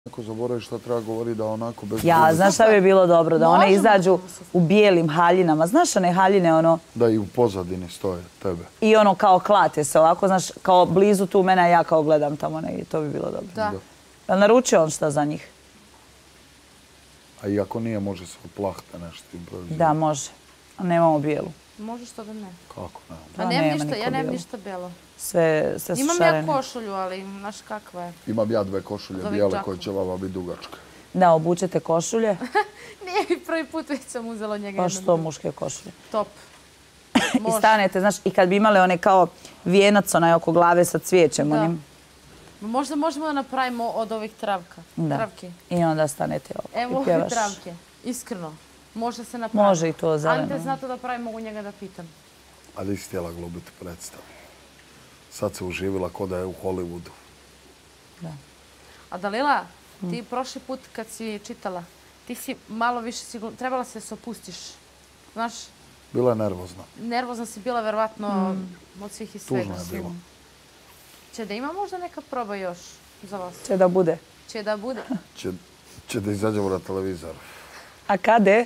Neko zaboravi šta treba govoriti da onako bez... Znaš šta bi bilo dobro? Da one izađu u bijelim haljinama. Znaš one haljine, ono... Da i u pozadini stoje tebe. I ono kao klate se ovako, znaš, kao blizu tu mene, a ja kao gledam tamo negdje. To bi bilo dobro. Da. Jel naručio on šta za njih? A i ako nije, može se od plahte nešto improvizirati. Da, može. A nemamo bijelu. Može što da ne. Kako ne? Pa ja nemam ništa belo. Sve su Imam šarene. ja košulju, ali znaš kakva je. Imam ja 2 košulje bijele koje će vama biti dugačke. Da, obučete košulje. Nije mi prvi put već sam uzela od njega Pa jednu. što muške košulje? Top. I stanete, znaš, i kad bi imali one kao vijenac onaj oko glave sa cvijećem onim. Možda možemo da napravimo od ovih travka. Da. Travke. I onda stanete ovako Evo i ove pjevaš. travke. Iskreno. Možda se napravi. Može i to zeleno. Ante zna to da pravi, mogu njega da pitam. Ali si htjela glumiti predstavu. Sad se uživila ko da je u Hollywoodu. Da. A Dalila, ti prošli put kad si čitala, ti si malo više sigurno, trebala se opustiš. Znaš, Bila je nervozna. nervozna si bila verovatno od svih i svega. Tužno je bilo. Će da ima možda neka proba još za vas? Će da bude. Će da bude? Će da izađemo na televizor. A kade?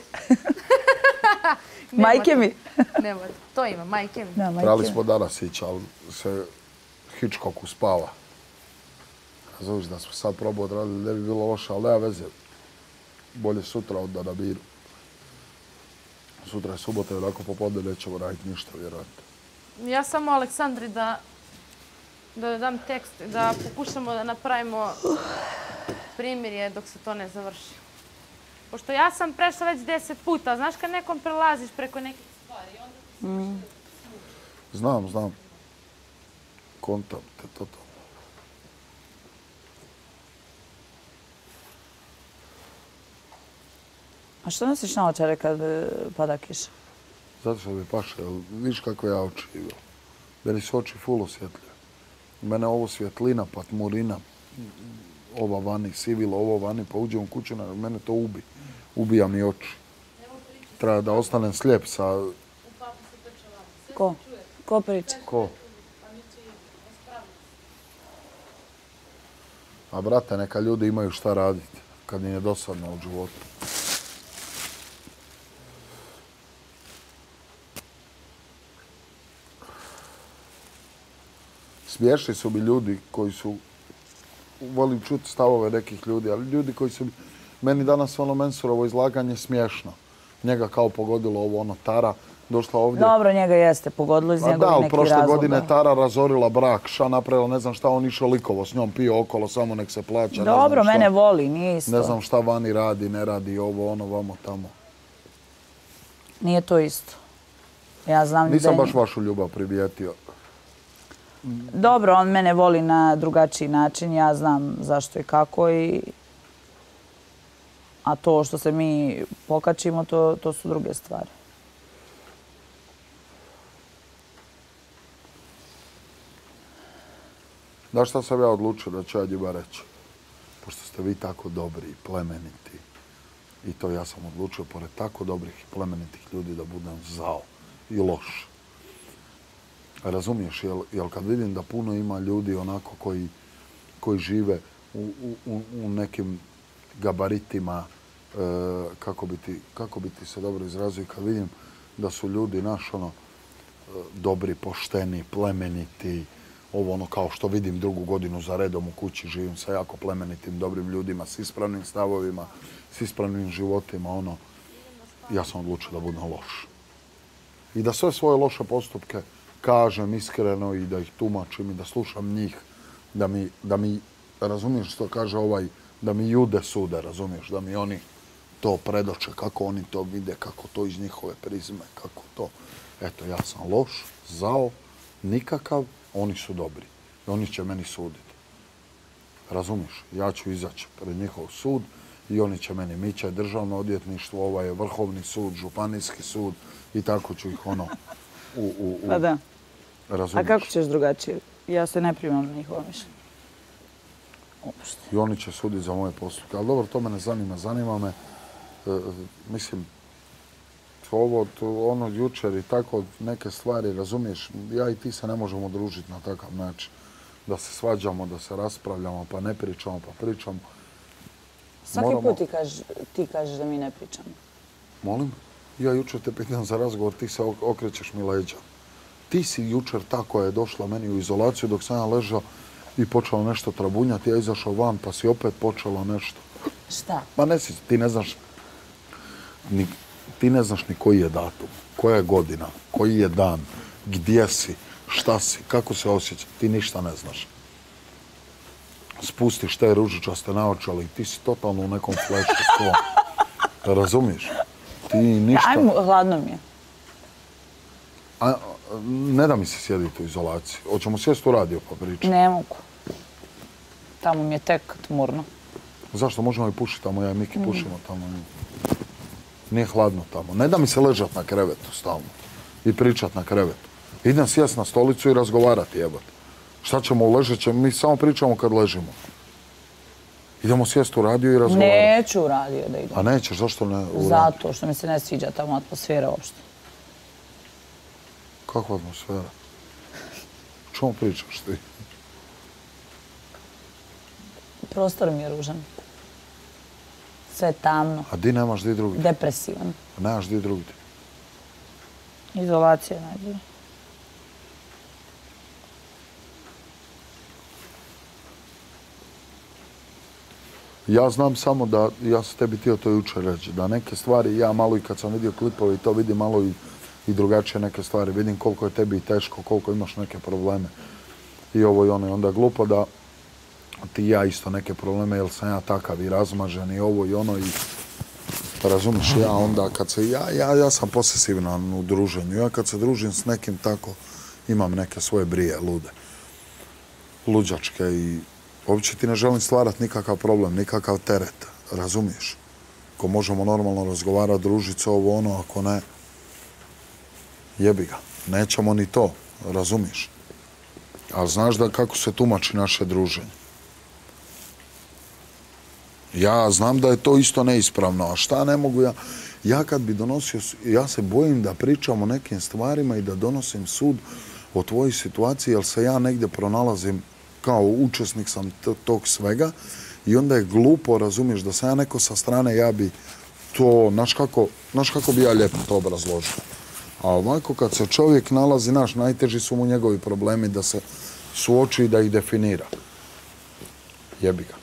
Majke mi. Nemojte. To ima, majke mi. Da, majke Trebali mi. smo danas ići, ali se Hitchcock uspava. Razumiješ da smo sad probao odradili, ne bi bilo loše, ali nema veze. Bolje sutra od da nabiru. Sutra je subota i onako popodne nećemo raditi ništa, vjerojatno. Ja samo Aleksandri da dam tekst, da pokušamo da napravimo primirje dok se to ne završi. Pošto ja sam prešla već 10 puta, znaš kad nekom prelaziš preko nekih stvari, onda... Znam. Kontam te totalno. A što nosiš naočare kad pada kiša? Zato što mi paše, vidiš kako ja oči imam. Meni su oči full osvjetljive. Mene ovo svjetlina, pa tmurina, ova vani, sivilo, ovo vani, pa uđem u kuću, mene to ubi. Ubija mi oči. Treba da ostanem slijep sa... Ko? Ko priča? Ko? A brate, neka ljudi imaju šta raditi kad im je dosadno u životu. Smiješni su mi ljudi koji su, volim čuti stavove nekih ljudi, ali ljudi koji su, meni danas ono Mensurovo izlaganje smiješno. Njega kao pogodilo ovo ono Tara, došla ovdje. Dobro, njega jeste pogodilo iz njegovih nekih razloga. Da, ali prošle godine Tara razorila brak, ša napravila, ne znam šta, on išao likovo s njom, pio okolo, samo nek se plaća. Dobro, mene voli, nije isto. Ne znam šta vani radi, ne radi, ovo, ono, vamo, tamo. Nije to isto. Ja znam Nisam baš vašu ljubav primijetio. Dobro, on mene voli na drugačiji način, ja znam zašto i kako a to što se mi pokačimo, to su druge stvari. Znaš šta sam ja odlučio da ću ja njima reći? Pošto ste vi tako dobri i plemeniti. I to ja sam odlučio, pored tako dobrih i plemenitih ljudi, da budem zao i loš. Razumiješ, jel kad vidim da puno ima ljudi onako koji žive u nekim gabaritima, kako bi ti se dobro izrazio, i kad vidim da su ljudi naš ono dobri, pošteni, plemeniti, ovo ono kao što vidim drugu godinu za redom u kući, živim sa jako plemenitim, dobrim ljudima, s ispravnim stavovima, s ispravnim životima, ono, ja sam odlučio da budem loš. I da sve svoje loše postupke kažem iskreno i da ih tumačim i da slušam njih, da mi razumiješ što kaže ovaj, da mi jude sude, razumiješ, da mi oni to predoče, kako oni to vide, kako to iz njihove prizme, kako to. Eto, ja sam loš, zao, nikakav, oni su dobri i oni će meni suditi. Razumiješ, ja ću izaći pred njihov sud i oni će meni, Mića je državno odvjetništvo, ovaj je vrhovni sud, županijski sud i tako ću ih ono Pa da. razumiješ. A kako ćeš drugačije? Ja se ne primam na njihovo mišljenje. Uopšte. I oni će suditi za moje postupke. Ali dobro, to me ne zanima. Zanima me, mislim, ovo, ono jučer i tako neke stvari, razumiješ, ja i ti se ne možemo družiti na takav način. Da se svađamo, da se raspravljamo, pa ne pričamo, pa pričamo. Svaki put ti kažeš da mi ne pričamo. Molim? Ja jučer te pitam za razgovor, ti se okrećeš mi leđa. Ti si jučer ta koja je došla meni u izolaciju dok sam ja ležao i počela nešto trabunjati, ja izašao van pa si opet počela nešto. Šta? Ma ne si, ti ne znaš ni koji je datum, koja je godina, koji je dan, gdje si, šta si, kako se osjeća, ti ništa ne znaš. Spustiš te ružičaste naočale i ti si totalno u nekom flešu svom. Razumiješ? Ti ništa... Ajmo, hladno mi je. Ne da mi se sjediti u izolaciji. Hoćemo sjesti u radio pa pričati? Ne mogu. Tamo mi je tek tmurno. Zašto? Možemo i pušiti tamo, ja i Miki pušimo tamo. Nije hladno tamo. Ne da mi se ležat na krevetu stalno i pričat na krevetu. Idem sjest na stolicu i razgovarati, jebate. Šta ćemo, ležet ćemo, mi samo pričamo kad ležimo. Idemo sjest u radio i razgovarati. Neću u radio da idem. A nećeš, zašto ne u radio? Zato što mi se ne sviđa tamo atmosfera uopšte. Kakva atmosfera? Čemu pričaš ti? Prostor mi je ružan. Sve je tamno. A di nemaš di drugi? Depresivan. Nemaš di drugi? Izolacija je najbolja. Ja znam samo da, ja sam tebi htio to jučer reći, da neke stvari, ja malo i kad sam vidio klipove i to vidim malo i drugačije neke stvari. Vidim koliko je tebi teško, koliko imaš neke probleme i ovo i ono. I onda je glupo da ti i ja isto neke probleme, jer sam ja takav i razmažen i ovo i ono. I razumiješ, ja onda kad se, ja sam posesivan u druženju. Ja kad se družim s nekim tako, imam neke svoje brije lude, luđačke i uopće ti ne želim stvarati nikakav problem, nikakav teret, razumiješ? Ako možemo normalno razgovarati, družiti se ovo ono, ako ne, jebi ga. Nećemo ni to, razumiješ? Ali znaš da kako se tumači naše druženje? Ja znam da je to isto neispravno, a šta ne mogu ja? Ja kad bi donosio, ja se bojim da pričam o nekim stvarima i da donosim sud o tvojoj situaciji, jer se ja negdje pronalazim kao učesnik sam tog svega i onda je glupo, razumiješ, da sam ja neko sa strane, ja bi to, znaš kako bi ja lijepo to obrazložio. A ovako kad se čovjek nalazi, najteži su mu njegovi problemi da se suoči i da ih definira. Jebi ga.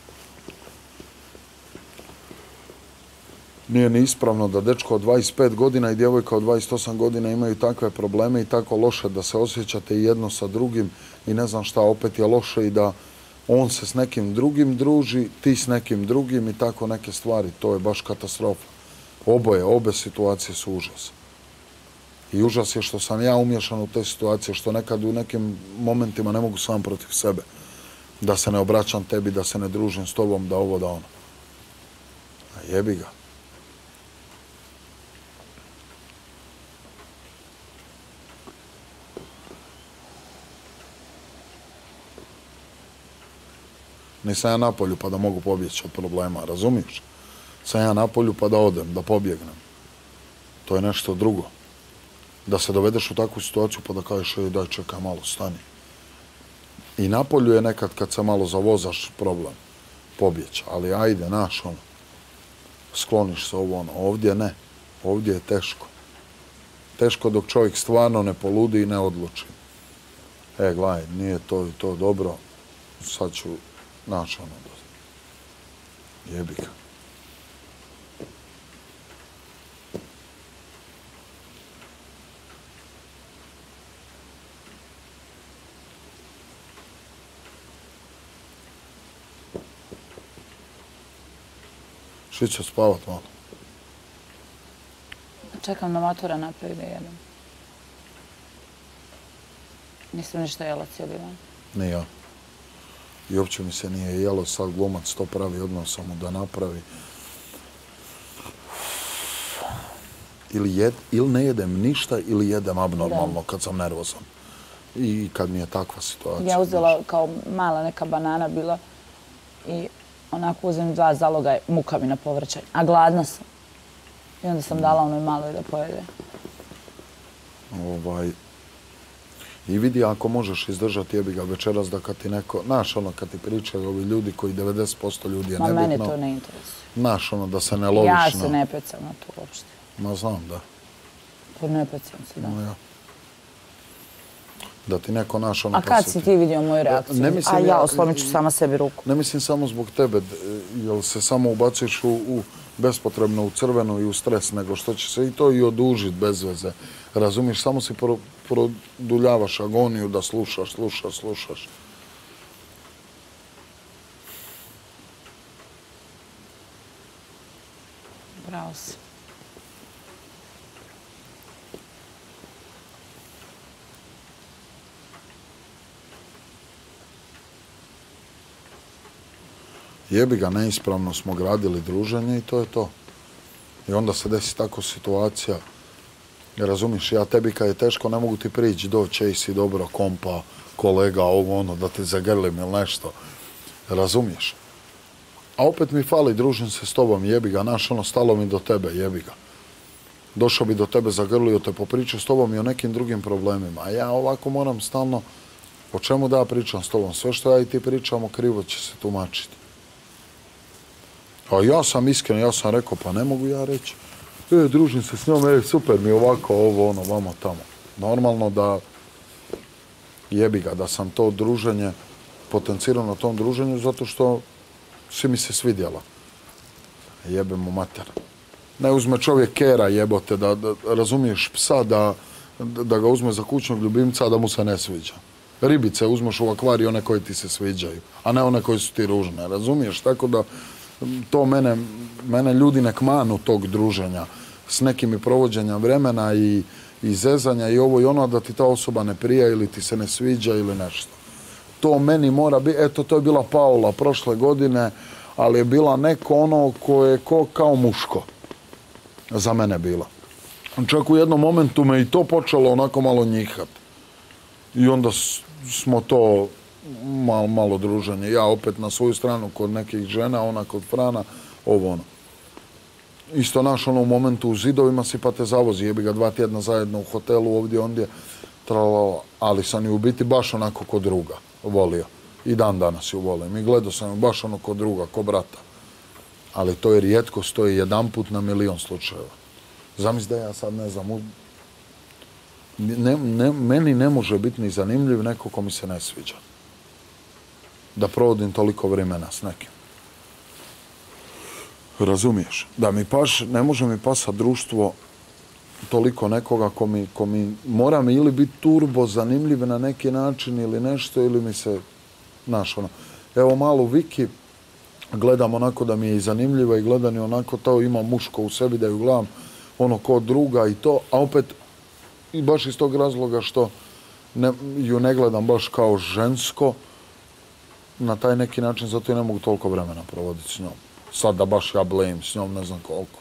Nije ni ispravno da dečko od 25 godina i djevojka od 28 godina imaju takve probleme i tako loše da se osjećate i jedno sa drugim i ne znam šta, opet je loše i da on se s nekim drugim druži, ti s nekim drugim i tako neke stvari. To je baš katastrofa. Obe situacije su užas. I užas je što sam ja umješan u te situacije, što nekad u nekim momentima ne mogu sam protiv sebe. Da se ne obraćam tebi, da se ne družim s tobom, da ovo, da ono. A jebi ga. Nisam ja na polju pa da mogu pobjeći od problema, razumiješ? Sam ja na polju pa da odem, da pobjegnem. To je nešto drugo. Da se dovedeš u takvu situaciju pa da kažeš, daj čekaj malo, stani. I na polju je nekad kad se malo zavozaš problem, pobjeć. Ali ajde, naš ono, skloniš se ovo ono. Ovdje ne. Ovdje je teško. Teško dok čovjek stvarno ne poludi i ne odluči. Gledaj, nije to i to dobro, sad ću naš ono, jebi ga. Šli će spavat malo. Čekam da matura napravi da jedem. Nisam ništa jela cijeli dan. Ne ja. I uopće mi se nije jelo, sad glumac to pravi, odmah samo da napravi. Ili ne jedem ništa, ili jedem abnormalno kad sam nervozan. I kad mi je takva situacija. Ja uzela kao mala neka banana bila i onako uzem 2 zaloga, muka mi na povrćaj, a gladna sam. I onda sam dala onoj maloj da pojede. I vidi ako možeš izdržati jebi ga večeras da kad ti neko, znaš ono kad ti pričaju ovi ljudi koji 90% ljudi je nebitno. Mene to ne interesuje. Znaš ono da se ne loviš Ja se ne pecam na to uopšte. Ma znam, da. Pa ne pecam se, da. No, ja. Da ti neko naš ono A kad si ti vidio moju reakciju? A ja oslomit ću sama sebi ruku. Ne mislim samo zbog tebe, jel se samo ubaciš u bespotrebno u crvenu i u stres, nego što će se i to i odužiti bez veze. Razumiješ, samo si produljavaš agoniju da slušaš. Bravo si. Jebi ga, neispravno smo gradili druženje i to je to. I onda se desi tako situacija. Razumiješ, ja tebi kad je teško ne mogu ti prići, doći si dobro, kompa, kolega, ovo ono, da te zagrlim ili nešto. Razumiješ? A opet mi fali, družim se s tobom, jebi ga, naš ono, stalo mi do tebe, jebi ga. Došao bi do tebe, zagrlio te, popričao s tobom i o nekim drugim problemima. A ja ovako moram stalno, o čemu da ja pričam s tobom? Sve što ja i ti pričamo, krivo će se tumačiti. A ja sam iskren, ja sam rekao, pa ne mogu ja reći. Družim se s njom, super mi ovako, ovo, ono, vamo, tamo. Normalno da jebi ga, da sam to druženje potencirao na tom druženju zato što si mi se svidjela. Jebemo mater. Ne uzme čovjek kera jebote, da razumiješ psa, da ga uzme za kućnog ljubimca, a da mu se ne sviđa. Ribice uzmeš u akvariju one koje ti se sviđaju, a ne one koje su ti ružne, razumiješ? Tako da to mene ljudi nek manu tog druženja s nekim i provođenja vremena i zezanja i ovo i ono, da ti ta osoba ne prija ili ti se ne sviđa ili nešto. To meni mora biti, eto to je bila Paula prošle godine, ali je bila neko ono koje je kao muško. Za mene bila. Čak u jednom momentu me i to počelo onako malo njihat. I onda smo to malo druženje. Ja opet na svoju stranu kod nekih žena, ona kod Frana, ovo ono. Isto naš ono u momentu u zidovima si pa te zavozi, jebi ga 2 tjedna zajedno u hotelu ovdje, ondje, tralala. Ali sam ju u biti baš onako kod druga volio. I dan danas ju volim. I gledao sam ju baš ono kod druga, ko brata. Ali to je rijetkost, to je jedanput na milion slučajeva. Zamisli da ja sad ne znam, meni ne može biti ni zanimljiv neko ko mi se ne sviđa. Da provodim toliko vremena s nekim. Razumiješ? Da mi ne može mi pasati društvo toliko nekoga ko mi mora mi ili biti turbo zanimljiv na neki način ili nešto, ili mi se, znaš ono. Evo malu Viki, gledam onako da mi je i zanimljiva i gledam je onako to, ima muško u sebi da ju gledam ono ko druga i to, a opet i baš iz tog razloga što ju ne gledam baš kao žensko, na taj neki način, zato i ne mogu toliko vremena provoditi s njom. Sad da baš ja blejim s njom, ne znam koliko.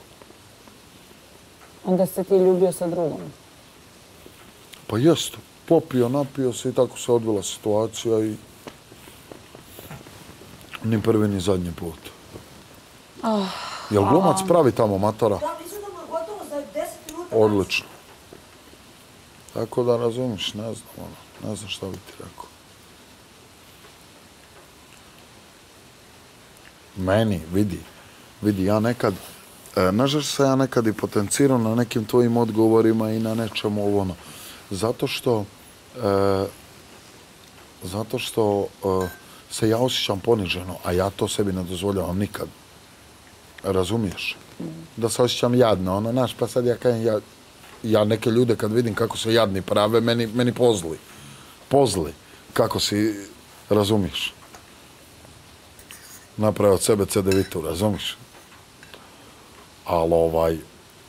Onda se ti ljubio sa drugom? Pa jest, popio, napio se i tako se odvila situacija i ni prvi ni zadnji put. Jel glumac pravi tamo matora? Da, mislim da mu je gotovo za 10 minuta. Odlično. Tako da razumiš, ne znam šta bi ti rekao. Meni, vidi, ja nekad, nažalost se ja nekad i potenciram na nekim tvojim odgovorima i na nečemu ovo ono. Zato što se ja osjećam poniženo, a ja to sebi ne dozvoljavam nikad. Razumiješ? Da se osjećam jadno, ono, znaš, pa sad ja kažem, ja neke ljude kad vidim kako se jadni prave, meni pozli. Pozli. Kako si, razumiješ? Napravio od sebe cedevitu, razumiješ? Ali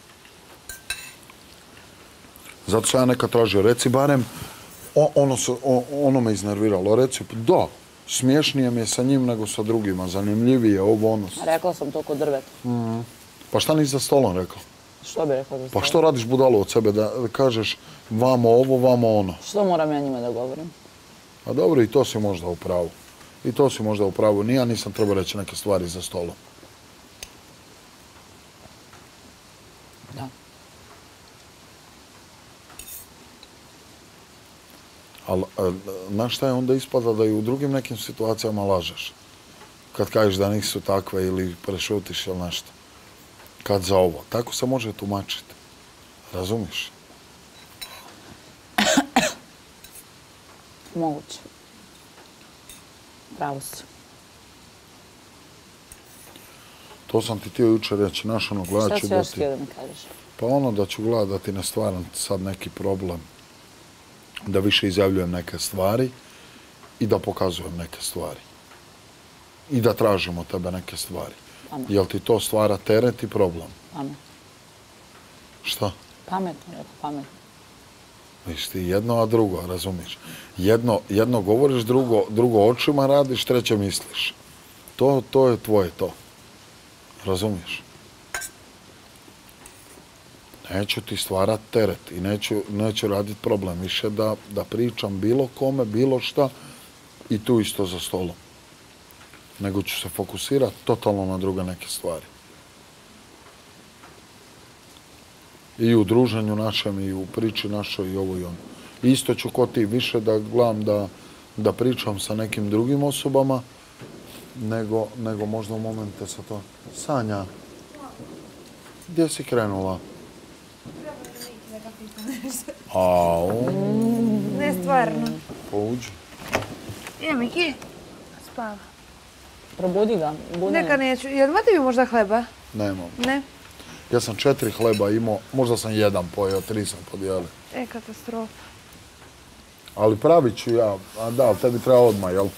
zato sam ja nekad tražio, reci barem, ono me iznerviralo, reci, da, smiješnije mi je sa njim nego sa drugima, zanimljivije, ovo ono. Rekla sam to kod drveta. Pa šta nisi za stolom rekao? Što bi rekla za stolom? Pa što radiš budalu od sebe da kažeš vamo ovo, vamo ono? Što moram ja njima da govorim? A dobro, i to si možda u pravu. I to si možda u pravu. Ja nisam trebao reći neke stvari za stolom. Da. Ali, znaš šta je, onda ispada da i u drugim nekim situacijama lažeš. Kad kažeš da nisu takve ili prešutiš ili nešto. Kad za ovo. Tako se može tumačiti. Razumiš? Moguće. Pravo si. To sam ti htio jučer reći. Znaš, ono, gledat ću Šta si da još ti... htio da mi kažeš? Pa ono da ću gledat da ti ne stvaram sad neki problem. Da više izjavljujem neke stvari i da pokazujem neke stvari. I da tražim od tebe neke stvari. Pametno. Jel ti to stvara teret i problem? Pametno. Šta? Pametno, rekao, pametno. Viš ti jedno, a drugo, razumiješ? Jedno govoriš, drugo očima radiš, treće misliš. To je tvoje to. Razumiješ? Neću ti stvarat teret i neću raditi problem. Više da pričam bilo kome, bilo šta i tu isto za stolom. Nego ću se fokusirati totalno na druge neke stvari. I u druženju našem, i u priči našoj, i ovo i ono. Isto ću ko ti više da gledam da pričam sa nekim drugim osobama, nego možda u momente sa to. Sanja, gdje si krenula? Ne, stvarno. Pouđi. Idem, Miki. Spava. Probudi ga. Neka neću. Jel imate vi možda hleba? Nemam. Ne? Ja sam 4 hleba imao, možda sam 1 pojeo, 3 sam podijelio. Katastrofa. Ali pravit ću ja, a da, tebi treba odmah, jel?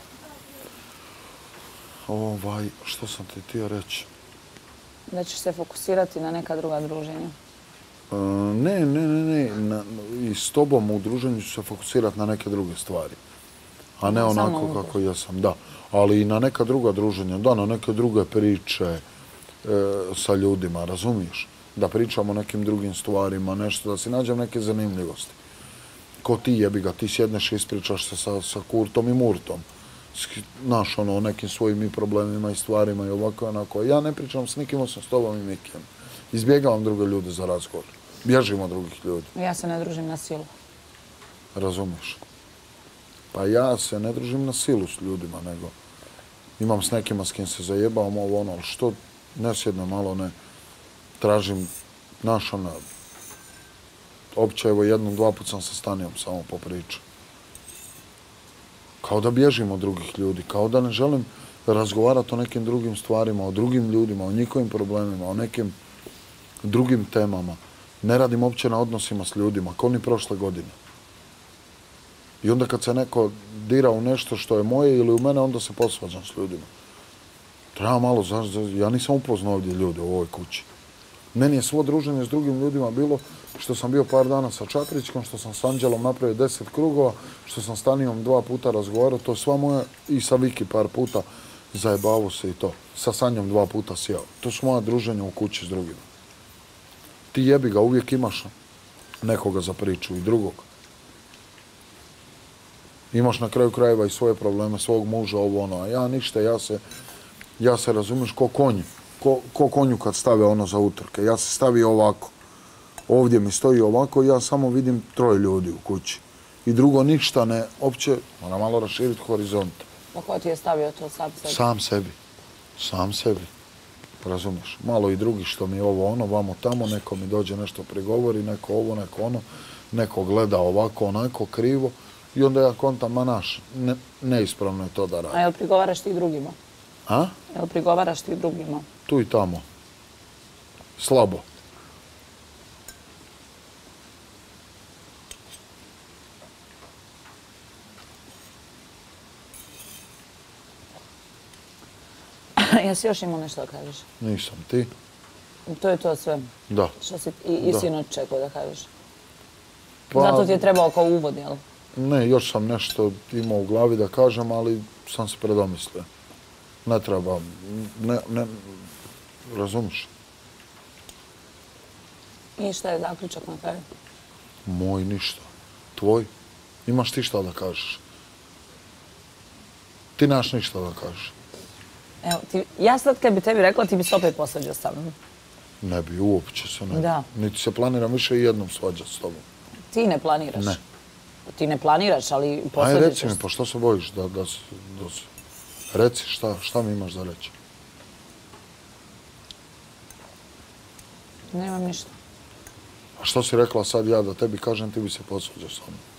Što sam ti htio reći? Da ćeš se fokusirati na neka druga druženja. Ne. I s tobom u druženju ću se fokusirati na neke druge stvari. A ne onako kako ja sam, da. Ali i na neka druga druženja, da, na neke druge priče sa ljudima, razumiješ? Da pričamo o nekim drugim stvarima, nešto, da si nađem neke zanimljivosti. Ko ti jebi ga, ti sjedneš i ispričaš se sa Kurtom i Murtom. Znaš, o nekim svojim i problemima i stvarima i ovako i onako. Ja ne pričam s nikim osim s tobom i Mikijem. Izbjegavam druge ljude za razgovor. Bježim od drugih ljudi. Ja se ne družim na silu. Razumiješ? Pa ja se ne družim na silu s ljudima, nego imam s nekima s kim se zajebavam ovo ono, ali što ne sjednem malo, ne tražim naš ono, opće evo 1-2 put sam sa Stanijom samo po priču. Kao da bježim od drugih ljudi, kao da ne želim razgovarati o nekim drugim stvarima, o drugim ljudima, o njihovim problemima, o nekim drugim temama. Ne radim opće na odnosima s ljudima, kao ni prošle godine. I onda kad se neko dira u nešto što je moje ili u mene, onda se posvađam s ljudima. Treba malo, ja nisam upoznao ovdje ljude u ovoj kući. Meni je svo druženje s drugim ljudima bilo što sam bio par dana sa Čatrićkom, što sam s Anđelom napravio 10 krugova, što sam s Tanijom 2 puta razgovarao, to je sva moja, i sa Viki par puta zajebavo se i to. Sa Sanjom 2 puta sjeo. To su moja druženja u kući s drugima. Ti jebi ga, uvijek imaš nekoga za priču i drugog. Imaš na kraju krajeva i svoje probleme, svog muža, ovo ono, a ja ništa, ja se razumiješ ko konj. Ko konju kad stave ono za utrke. Ja se stavio ovako. Ovdje mi stoji ovako i ja samo vidim 3 ljudi u kući. I drugo ništa ne, opće, moram malo raširiti horizont. Pa ko ti je stavio to sam sebi? Sam sebi. Razumiješ? Malo i drugi što mi ovo ono, vamo tamo, neko mi dođe nešto prigovori, neko ovo, neko ono, neko gleda ovako, onako, krivo. I onda ja kontam, ma naš, neispravno je to da radi. A jel prigovaraš ti drugima? A? Jel prigovaraš ti drugima? Tu i tamo. Slabo. Jesi još imao nešto da kažeš? Nisam. Ti? To je to sve. Da. Što si i sinoć čekao da kažeš? Pa, Zato ti je trebao kao uvod, jel? Ne, još sam nešto imao u glavi da kažem, ali sam se predomislio. Ne treba, ne, razumiš? I šta je zaključak na kraju? Moj ništa. Tvoj? Imaš ti šta da kažeš? Ti nemaš ništa da kažeš. Evo, ja sad kad bi tebi rekla, ti bi se opet posvađao sa mnom. Ne bi, uopće se ne bi. Da. Niti se planiram više i jednom svađati s tobom. Ti ne planiraš? Ne. Ti ne planiraš, ali Aj, posljedice... reci mi, pa što se bojiš da Reci, šta mi imaš da reći? Nemam ništa. A što si rekla sad ja da tebi kažem, ti bi se posvađao sa mnom?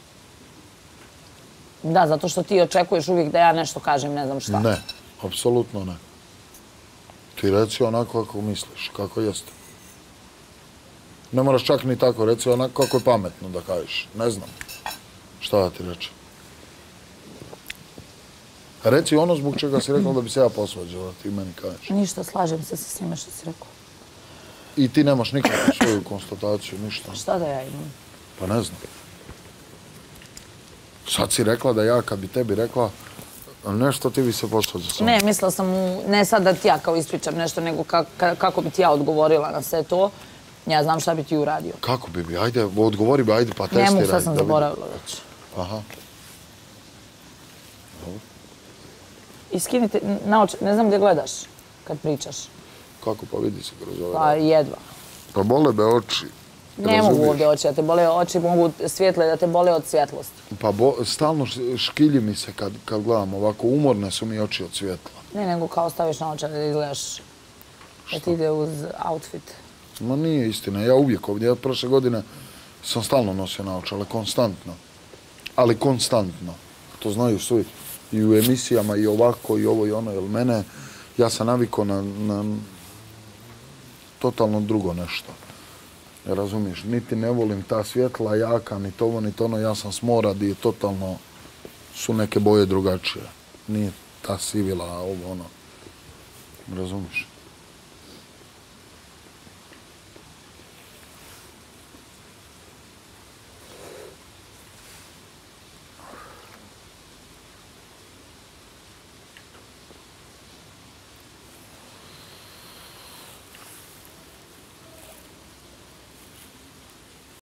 Da, zato što ti očekuješ uvijek da ja nešto kažem, ne znam šta. Ne, apsolutno ne. Ti reci onako kako misliš, kako jeste. Ne moraš čak ni tako, reci onako kako je pametno da kažeš. Ne znam. Šta da ti reći? Reci ono zbog čega si rekla da bi se ja posvađala, ti meni kažeš. Ništa, slažem se sa svime što si rekao. I ti nemaš nikakvu svoju konstataciju, ništa. Šta da ja imam? Pa ne znam. Sad si rekla da ja kad bi tebi rekla nešto, ti bi se posvađao sa mnom. Ne, mislila sam, ne sad da ti ja kao ispričam nešto, nego kako bi ti ja odgovorila na sve to. Ja znam šta bi ti uradio. Kako bi? Ajde, odgovori bi, ajde pa testiraj. Ne mogu, sad sam zaboravila već. Aha. I skinite naočare, ne znam gdje gledaš kad pričaš. Kako pa vidi se kroz ove? Pa jedva. Pa bole me oči. Ne mogu ovdje oči da te bole oči, mogu svjetle da te bole od svjetlosti. Pa stalno škilji mi se kad gledam ovako, umorne su mi oči od svjetla. Ne, nego kao staviš naočare da izgledaš da ti ide uz outfit. Ma nije istina, ja uvijek ovdje, prošle godine sam stalno nosio naočale, konstantno. Ali konstantno. To znaju svi. I u emisijama, i ovako, i ovo, i ono, jer mene, ja sam navikao na totalno drugo nešto. Razumiješ, niti ne volim ta svjetla jaka, ni to ono, ja sam s mora gdje totalno su neke boje drugačije. Nije ta sivila, ovo ono. Razumiješ?